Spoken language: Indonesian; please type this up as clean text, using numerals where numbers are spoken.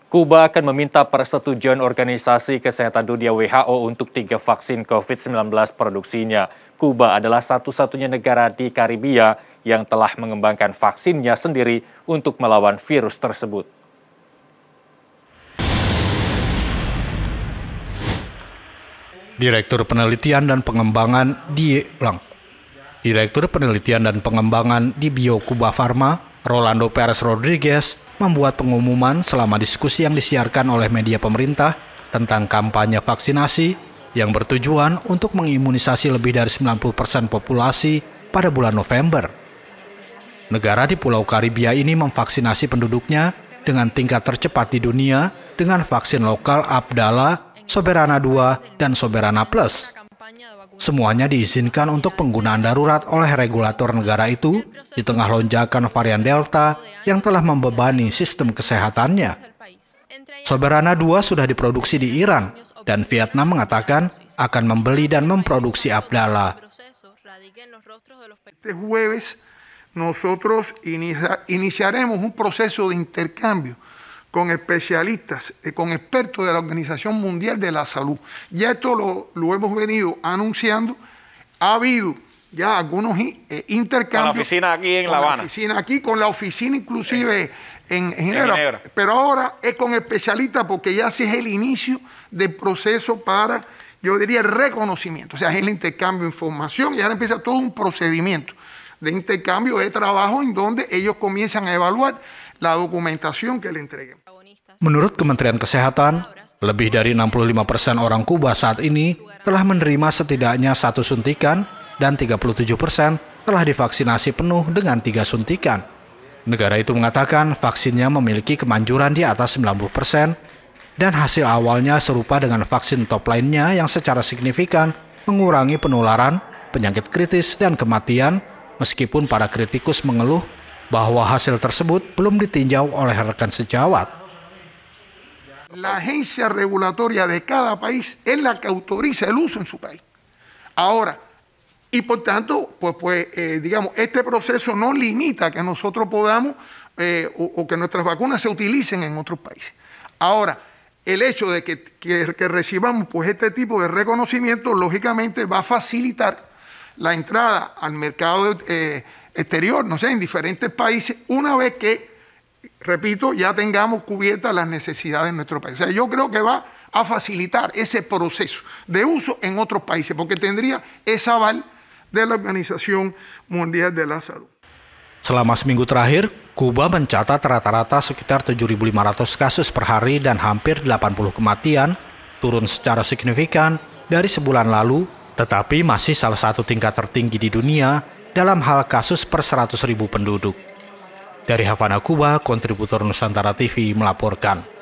Kuba akan meminta persetujuan Organisasi Kesehatan Dunia WHO untuk 3 vaksin COVID-19 produksinya. Kuba adalah satu-satunya negara di Karibia yang telah mengembangkan vaksinnya sendiri untuk melawan virus tersebut. Direktur Penelitian dan Pengembangan di Bio Cuba Pharma, Rolando Pérez Rodríguez, membuat pengumuman selama diskusi yang disiarkan oleh media pemerintah tentang kampanye vaksinasi yang bertujuan untuk mengimunisasi lebih dari 90% populasi pada bulan November. Negara di Pulau Karibia ini memvaksinasi penduduknya dengan tingkat tercepat di dunia dengan vaksin lokal Abdala, Soberana 2, dan Soberana Plus. Semuanya diizinkan untuk penggunaan darurat oleh regulator negara itu di tengah lonjakan varian Delta yang telah membebani sistem kesehatannya. Soberana 2 sudah diproduksi di Iran dan Vietnam mengatakan akan membeli dan memproduksi Abdala. Este jueves nosotros iniciaremos un proceso de intercambio con especialistas, con expertos de la Organización Mundial de la Salud. Ya esto lo hemos venido anunciando. Ha habido ya algunos intercambios. Con la oficina aquí en La Habana. Con la oficina inclusive en Ginebra. Pero ahora es con especialistas porque ya sí es el inicio del proceso para, yo diría, el reconocimiento. O sea, es el intercambio de información y ahora empieza todo un procedimiento de intercambio de trabajo en donde ellos comienzan a evaluar la documentación que le entreguen. Menurut Kementerian Kesehatan, lebih dari 65% orang Kuba saat ini telah menerima setidaknya 1 suntikan dan 37% telah divaksinasi penuh dengan 3 suntikan. Negara itu mengatakan vaksinnya memiliki kemanjuran di atas 90% dan hasil awalnya serupa dengan vaksin top lainnya yang secara signifikan mengurangi penularan, penyakit kritis, dan kematian, meskipun para kritikus mengeluh bahwa hasil tersebut belum ditinjau oleh rekan sejawat. La agencia regulatoria de cada país es la que autoriza el uso en su país. Ahora, y por tanto, digamos, este proceso no limita que nosotros podamos o que nuestras vacunas se utilicen en otros países. Ahora, el hecho de que recibamos pues este tipo de reconocimiento, lógicamente va a facilitar la entrada al mercado exterior, no sé, en diferentes países, una vez que, repito, ya tengamos cubiertas las necesidades de nuestro país. O sea, yo creo que va a facilitar ese proceso de uso en otros países, porque tendría ese aval de la Organización Mundial de la Salud. Selama seminggu terakhir, Kuba mencatat rata-rata sekitar 7.500 kasus per hari dan hampir 80 kematian, turun secara signifikan dari sebulan lalu, tetapi masih salah satu tingkat tertinggi di dunia dalam hal kasus per 100.000 penduduk. Dari Havana, Kuba, kontributor Nusantara TV melaporkan.